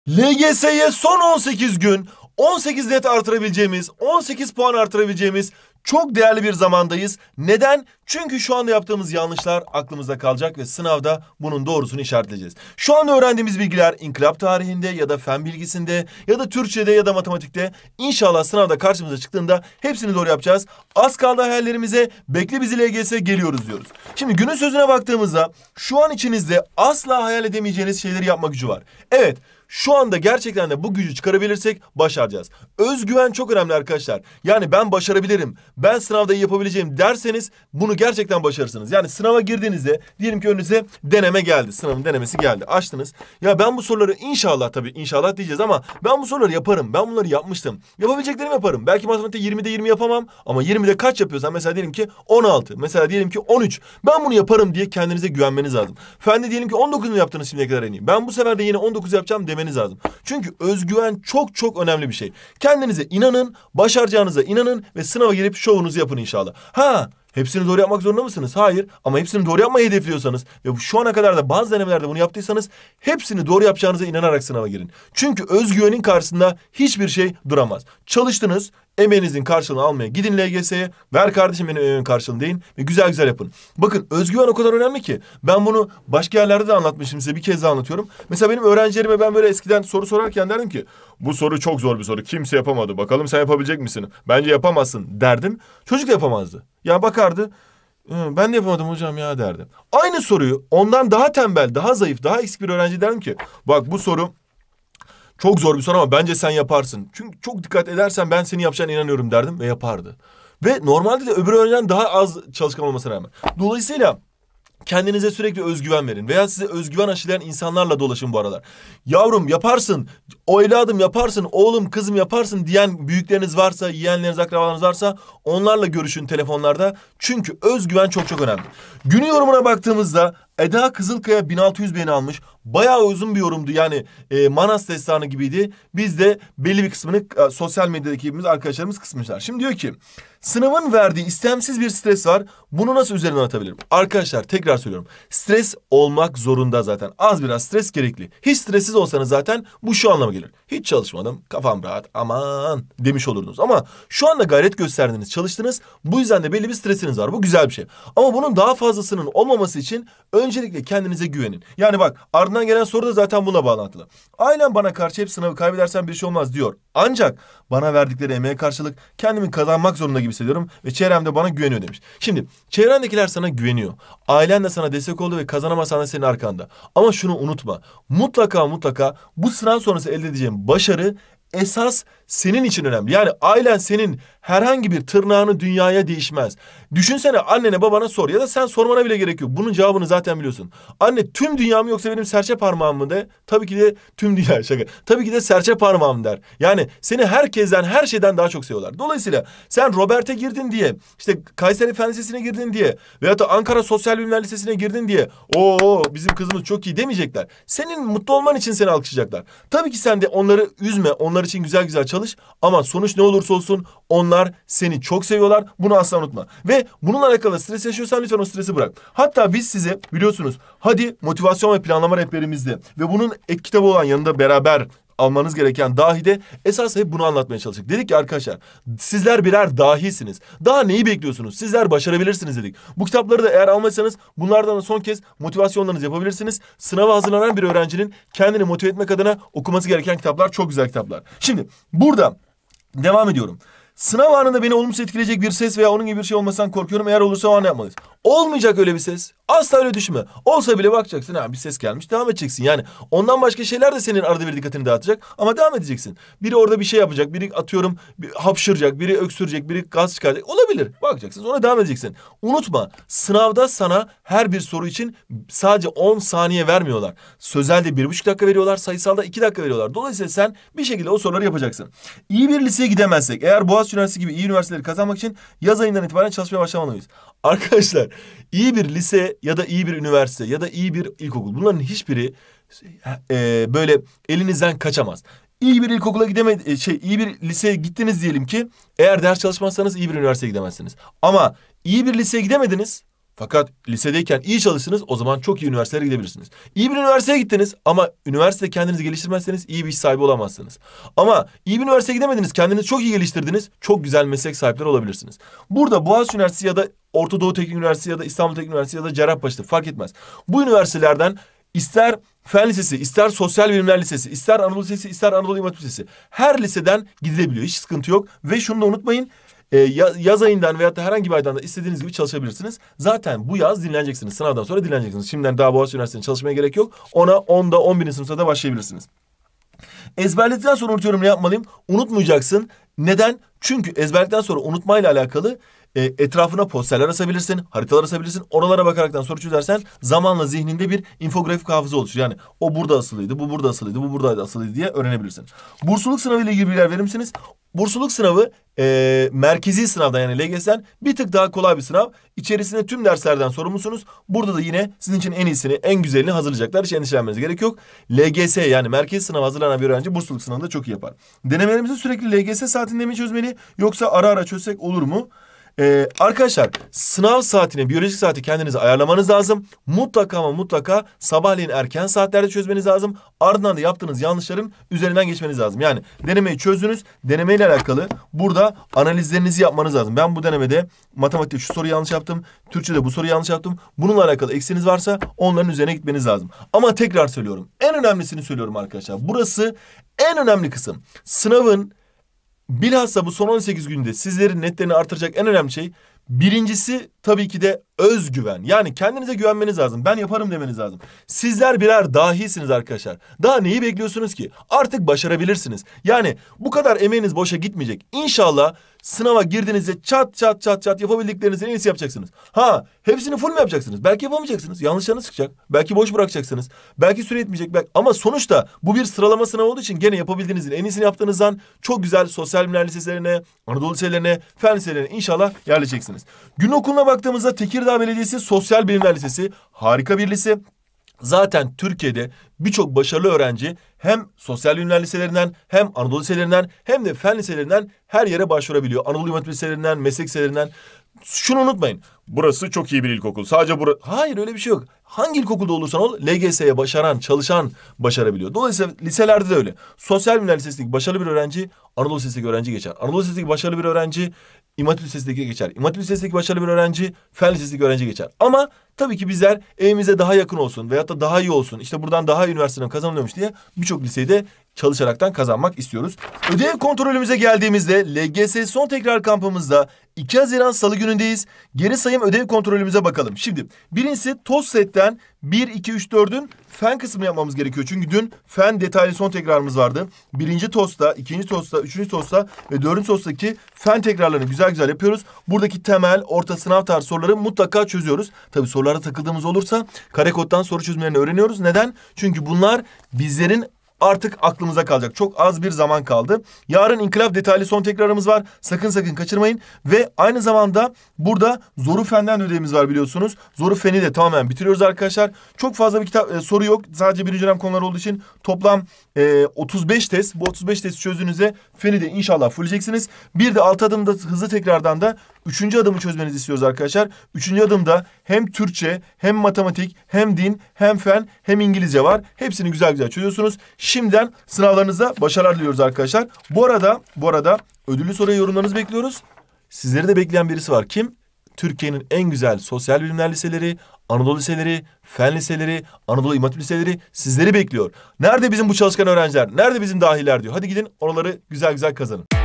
LGS'ye son 18 gün 18 net artırabileceğimiz, 18 puan artırabileceğimiz çok değerli bir zamandayız. Neden? Çünkü şu anda yaptığımız yanlışlar aklımızda kalacak ve sınavda bunun doğrusunu işaretleyeceğiz. Şu anda öğrendiğimiz bilgiler inkılap tarihinde ya da fen bilgisinde ya da Türkçe'de ya da matematikte inşallah sınavda karşımıza çıktığında hepsini doğru yapacağız. Az kaldı hayallerimize, bekle bizi LGS, geliyoruz diyoruz. Şimdi günün sözüne baktığımızda şu an içinizde asla hayal edemeyeceğiniz şeyleri yapma gücü var. Evet. Şu anda gerçekten de bu gücü çıkarabilirsek başaracağız. Özgüven çok önemli arkadaşlar. Yani ben başarabilirim, ben sınavda iyi yapabileceğim derseniz bunu gerçekten başarırsınız. Yani sınava girdiğinizde diyelim ki önünüze deneme geldi. Sınavın denemesi geldi. Açtınız. Ya ben bu soruları inşallah, tabii inşallah diyeceğiz ama ben bu soruları yaparım. Ben bunları yapmıştım. Yapabileceklerimi yaparım. Belki matematikte 20'de 20 yapamam ama 20'de kaç yapıyorsan mesela diyelim ki 16. Mesela diyelim ki 13. Ben bunu yaparım diye kendinize güvenmeniz lazım. Fende diyelim ki 19 mu yaptınız şimdiye kadar en iyi. Ben bu sefer de yine 19 yapacağım demeniz lazım. Çünkü özgüven çok çok önemli bir şey. Kendinize inanın, başaracağınıza inanın ve sınava girip şovunuzu yapın inşallah. Hepsini doğru yapmak zorunda mısınız? Hayır. Ama hepsini doğru yapmayı hedefliyorsanız ve şu ana kadar da bazı denemelerde bunu yaptıysanız hepsini doğru yapacağınıza inanarak sınava girin. Çünkü özgüvenin karşısında hiçbir şey duramaz. Çalıştınız, emeğinizin karşılığını almaya gidin LGS'ye. Ver kardeşim benim emeğimin karşılığını deyin ve güzel güzel yapın. Bakın özgüven o kadar önemli ki ben bunu başka yerlerde de anlatmışım, size bir kez daha anlatıyorum. Mesela benim öğrencilerime ben böyle eskiden soru sorarken derdim ki bu soru çok zor bir soru. Kimse yapamadı. Bakalım sen yapabilecek misin? Bence yapamazsın derdim. Çocuk da yapamazdı. Ya bakardı. Ben de yapamadım hocam ya derdim. Aynı soruyu ondan daha tembel, daha zayıf, daha eksik bir öğrenci derdim ki bak bu soru çok zor bir soru ama bence sen yaparsın. Çünkü çok dikkat edersen ben senin yapacağına inanıyorum derdim ve yapardı. Ve normalde de öbür öğrenciden daha az çalışkan olmasına rağmen. Dolayısıyla kendinize sürekli özgüven verin veya size özgüven aşılayan insanlarla dolaşın bu aralar. Yavrum yaparsın, o evladım yaparsın, oğlum kızım yaparsın diyen büyükleriniz varsa, yeğenleriniz, akrabalarınız varsa onlarla görüşün telefonlarda. Çünkü özgüven çok çok önemli. Günün yorumuna baktığımızda Eda Kızılkaya 1600 beğeni almış. Bayağı uzun bir yorumdu yani Manas destanı gibiydi. Biz de belli bir kısmını sosyal medyadaki arkadaşlarımız kısmışlar. Şimdi diyor ki sınavın verdiği istemsiz bir stres var. Bunu nasıl üzerinden atabilirim? Arkadaşlar tekrar söylüyorum. Stres olmak zorunda zaten. Az biraz stres gerekli. Hiç stressiz olsanız zaten bu şu anlama gelir. Hiç çalışmadım, kafam rahat, aman demiş olurdunuz. Ama şu anda gayret gösterdiniz, çalıştınız. Bu yüzden de belli bir stresiniz var. Bu güzel bir şey. Ama bunun daha fazlasının olmaması için öncelikle kendinize güvenin. Yani bak ardından gelen soru da zaten buna bağlantılı. Ailem bana karşı hep sınavı kaybedersen bir şey olmaz diyor. Ancak bana verdikleri emeğe karşılık kendimi kazanmak zorunda gibi hissediyorum ve çevrem de bana güveniyor demiş. Şimdi çevrendekiler sana güveniyor. Ailen de sana destek oldu ve kazanamazsan da senin arkanda. Ama şunu unutma. Mutlaka bu sınav sonrası elde edeceğin başarı esas senin için önemli. Yani ailen senin herhangi bir tırnağını dünyaya değişmez. Düşünsene annene babana sor ya da sen sormana bile gerek yok. Bunun cevabını zaten biliyorsun. Anne tüm dünya mı yoksa benim serçe parmağım mı de. Tabii ki de tüm dünya şaka. Tabii ki de serçe parmağım der. Yani seni herkesten her şeyden daha çok seviyorlar. Dolayısıyla sen Robert'e girdin diye işte Kayseri Fen Lisesi'ne girdin diye veyahut da Ankara Sosyal Bilimler Lisesi'ne girdin diye bizim kızımız çok iyi demeyecekler. Senin mutlu olman için seni alkışlayacaklar. Tabii ki sen de onları üzme. Onlar için güzel güzel çalış ama sonuç ne olursa olsun onlar seni çok seviyorlar. Bunu asla unutma. Ve bununla alakalı stres yaşıyorsan lütfen o stresi bırak. Hatta biz size biliyorsunuz hadi motivasyon ve planlama rehberimizde ve bunun ek kitabı olan yanında beraber almanız gereken Dahi'de esas hep bunu anlatmaya çalıştık. Dedik ki arkadaşlar sizler birer dahisiniz. Daha neyi bekliyorsunuz? Sizler başarabilirsiniz dedik. Bu kitapları da eğer almazsanız bunlardan da son kez motivasyonlarınızı yapabilirsiniz. Sınava hazırlanan bir öğrencinin kendini motive etmek adına okuması gereken kitaplar çok güzel kitaplar. Şimdi burada devam ediyorum. Sınav anında beni olumsuz etkileyecek bir ses veya onun gibi bir şey olmasından korkuyorum. Eğer olursa o an ne yapmalıyız? Olmayacak öyle bir ses. Asla öyle düşünme. Olsa bile bakacaksın bir ses gelmiş devam edeceksin. Yani ondan başka şeyler de senin arada bir dikkatini dağıtacak ama devam edeceksin. Biri orada bir şey yapacak, biri atıyorum hapşıracak, biri öksürecek, biri gaz çıkaracak. Olabilir. Bakacaksın ona devam edeceksin. Unutma sınavda sana her bir soru için sadece 10 saniye vermiyorlar. Sözelde 1,5 dakika veriyorlar, sayısalda 2 dakika veriyorlar. Dolayısıyla sen bir şekilde o soruları yapacaksın. İyi bir liseye gidemezsek eğer Boğaziçi Üniversitesi gibi iyi üniversiteleri kazanmak için yaz ayından itibaren çalışmaya başlamalıyız. Arkadaşlar iyi bir lise ya da iyi bir üniversite ya da iyi bir ilkokul bunların hiçbiri böyle elinizden kaçamaz. İyi bir ilkokula iyi bir liseye gittiniz diyelim ki eğer ders çalışmazsanız iyi bir üniversiteye gidemezsiniz. Ama iyi bir liseye gidemediniz Fakat lisedeyken iyi çalıştınız, o zaman çok iyi üniversitelere gidebilirsiniz. İyi bir üniversiteye gittiniz ama üniversitede kendinizi geliştirmezseniz iyi bir iş sahibi olamazsınız. Ama iyi bir üniversiteye gidemediniz, kendinizi çok iyi geliştirdiniz, çok güzel meslek sahipleri olabilirsiniz. Burada Boğaziçi Üniversitesi ya da Orta Doğu Teknik Üniversitesi ya da İstanbul Teknik Üniversitesi ya da Cerrahpaşa'da fark etmez. Bu üniversitelerden ister Fen Lisesi, ister Sosyal Bilimler Lisesi, ister Anadolu Lisesi, ister Anadolu İmam Hatip Lisesi, her liseden gidilebiliyor. Hiç sıkıntı yok. Ve şunu da unutmayın. Yaz ayından veyahut da herhangi bir aydan da istediğiniz gibi çalışabilirsiniz. Zaten bu yaz dinleneceksiniz. Sınavdan sonra dinleneceksiniz. Şimdiden daha Boğaziçi Üniversitesi'nde çalışmaya gerek yok. Ona 10'da 11. sınıfta da başlayabilirsiniz. Ezberledikten sonra unutuyorum, ne yapmalıyım? Unutmayacaksın. Neden? Çünkü ezberledikten sonra unutmayla alakalı etrafına posterler asabilirsin, haritalar asabilirsin. Oralara bakaraktan soru çözersen zamanla zihninde bir infografik hafıza oluşur. Yani o burada asılıydı, bu burada asılıydı, bu burada asılıydı diye öğrenebilirsin. Bursluluk sınavı ile ilgili bilgiler verir misiniz? Bursluluk sınavı merkezi sınavdan, yani LGS'den bir tık daha kolay bir sınav. İçerisinde tüm derslerden sorumlusunuz. Burada da yine sizin için en iyisini, en güzelini hazırlayacaklar. Hiç endişelenmenize gerek yok. LGS, yani merkezi sınava hazırlanan bir öğrenci bursluluk sınavında çok iyi yapar. Denemelerimizi sürekli LGS saatinde mi çözmeli yoksa ara ara çözsek olur mu? Arkadaşlar, sınav saatine, biyolojik saati kendinize ayarlamanız lazım. Mutlaka ama mutlaka sabahleyin erken saatlerde çözmeniz lazım. Ardından da yaptığınız yanlışların üzerinden geçmeniz lazım. Yani denemeyi çözdünüz. Denemeyle alakalı burada analizlerinizi yapmanız lazım. Ben bu denemede matematikte şu soruyu yanlış yaptım. Türkçe'de bu soruyu yanlış yaptım. Bununla alakalı eksiğiniz varsa onların üzerine gitmeniz lazım. Ama tekrar söylüyorum. En önemlisini söylüyorum arkadaşlar. Burası en önemli kısım. Sınavın, bilhassa bu son 18 günde sizlerin netlerini artıracak en önemli şey, birincisi tabii ki de özgüven. Yani kendinize güvenmeniz lazım. Ben yaparım demeniz lazım. Sizler birer dahisiniz arkadaşlar. Daha neyi bekliyorsunuz ki? Artık başarabilirsiniz. Yani bu kadar emeğiniz boşa gitmeyecek. İnşallah sınava girdiğinizde çat çat çat çat yapabildiklerinizin en iyisi yapacaksınız. Ha, hepsini full mü yapacaksınız? Belki yapamayacaksınız. Yanlışlarınız çıkacak. Belki boş bırakacaksınız. Belki süre yetmeyecek. Ama sonuçta bu bir sıralama sınavı olduğu için gene yapabildiğinizin en iyisini yaptığınızdan çok güzel sosyal bilimler liselerine, Anadolu liselerine, fen liselerine inşallah yerleşeceksiniz. Gün okuluna baktığımızda Tekirdağ Belediyesi Sosyal Bilimler Lisesi harika bir lise. Zaten Türkiye'de birçok başarılı öğrenci hem sosyal bilimler liselerinden, hem Anadolu liselerinden, hem de fen liselerinden her yere başvurabiliyor. Anadolu İmam Hatip liselerinden, meslek liselerinden. Şunu unutmayın. Burası çok iyi bir ilkokul. Sadece hayır, öyle bir şey yok. Hangi ilkokulda olursan ol, LGS'ye başaran, çalışan başarabiliyor. Dolayısıyla liselerde de öyle. Sosyal bilimler lisesindeki başarılı bir öğrenci Anadolu Lisesi'ndeki öğrenci geçer. Anadolu Lisesi'ndeki başarılı bir öğrenci İmam Hatip Lisesi'ndeki geçer. İmam Hatip Lisesi'ndeki başarılı bir öğrenci Fen Lisesi'ndeki öğrenci geçer. Ama tabii ki bizler evimize daha yakın olsun veyahut da daha iyi olsun, İşte buradan daha iyi üniversiteden kazanılıyormuş diye birçok liseyi de çalışaraktan kazanmak istiyoruz. Ödev kontrolümüze geldiğimizde LGS son tekrar kampımızda 2 Haziran Salı günündeyiz. Geri sayım ödev kontrolümüze bakalım. Şimdi birincisi TOSSET'ten 1, 2, 3, 4'ün fen kısmını yapmamız gerekiyor. Çünkü dün fen detaylı son tekrarımız vardı. Birinci TOS'ta, ikinci TOS'ta, üçüncü TOS'ta ve dördüncü TOS'taki fen tekrarlarını güzel güzel yapıyoruz. Buradaki temel, orta sınav tarzı soruları mutlaka çözüyoruz. Tabii sorularda takıldığımız olursa kare koddan soru çözmelerini öğreniyoruz. Neden? Çünkü bunlar bizlerin artık aklımıza kalacak. Çok az bir zaman kaldı. Yarın inkılap detaylı son tekrarımız var. Sakın kaçırmayın. Ve aynı zamanda burada Zoru Fen'den ödevimiz var biliyorsunuz. Zoru Fen'i de tamamen bitiriyoruz arkadaşlar. Çok fazla bir soru yok. Sadece birinci dönem konuları olduğu için toplam 35 test. Bu 35 test çözdüğünüzde Fen'i de inşallah fulleyeceksiniz. Bir de 6 adımda hızlı tekrardan da 3. adımı çözmenizi istiyoruz arkadaşlar. 3. adımda hem Türkçe, hem matematik, hem din, hem fen, hem İngilizce var. Hepsini güzel güzel çözüyorsunuz. Şimdiden sınavlarınızda başarılar diliyoruz arkadaşlar. Bu arada ödüllü soruya yorumlarınızı bekliyoruz. Sizleri de bekleyen birisi var. Kim? Türkiye'nin en güzel sosyal bilimler liseleri, Anadolu liseleri, fen liseleri, Anadolu İmam Hatip liseleri sizleri bekliyor. Nerede bizim bu çalışkan öğrenciler? Nerede bizim dahiler diyor. Hadi gidin oraları güzel güzel kazanın.